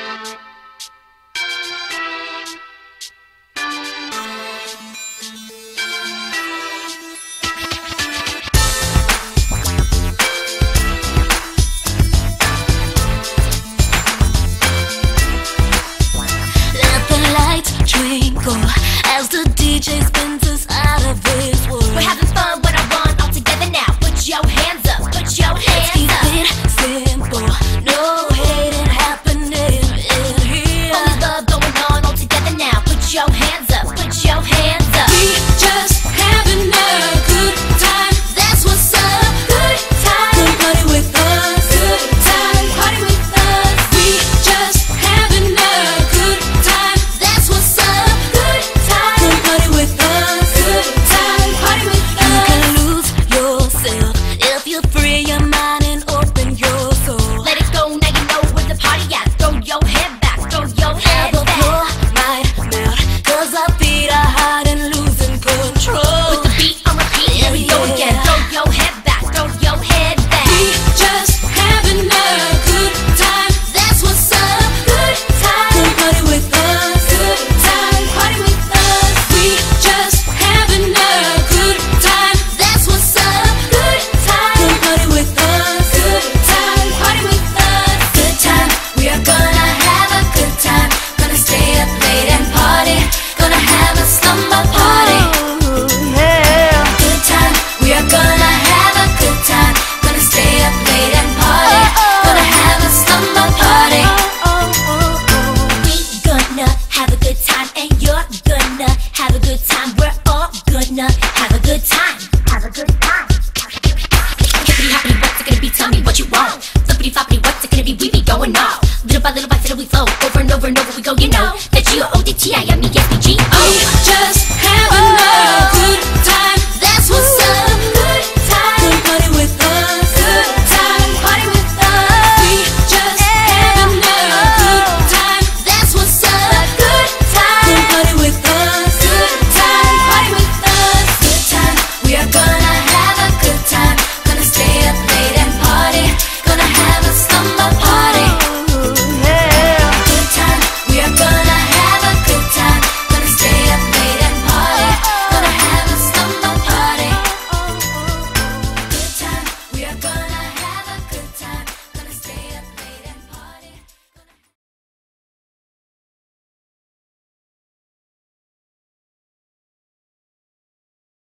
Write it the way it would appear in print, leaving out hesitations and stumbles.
As the DJ spins us out of his world. We're having fun, what I want, all together now. Put your hands up, put your hands Keep up. it simple, no hating happening in here. Only love going on, all together now. Put your hands up, put your hands up. We just having a good time, that's what's up. Good time, Come party with us, good time, party with us. We just having a good time, that's what's up. good time. Come party with us, good time, party with us. You can lose yourself if you free your mind and open your soul. Let it go, now you know where the party at. Throw your head back, throw your head The back. floor might melt, 'cause our feet are hot and losing control. With the beat on repeat, here we go again. Throw your head back, throw your head back. We just having a good time, that's what's up. Good time, Come party with us, good time, party with us. We just having a good time, that's what's up. good time. Come party with us, good time, party with us. Good time, we are gonna have a good time. Gonna stay up late and party, gonna have a slumber party. Good time, we are gonna have a good time. Gonna stay up late and party, gonna have a slumber party. We gonna have a good time, and you're gonna have a good time. We're all gonna have a good time. Have a good time. Hippity hoppity, what's it gonna be? Tell me what you want. Flippity floppity, what's it gonna be? We be going off. Little by little till we flow. Over and over and over we go. You know that G-O-O-D-T-I-M-E.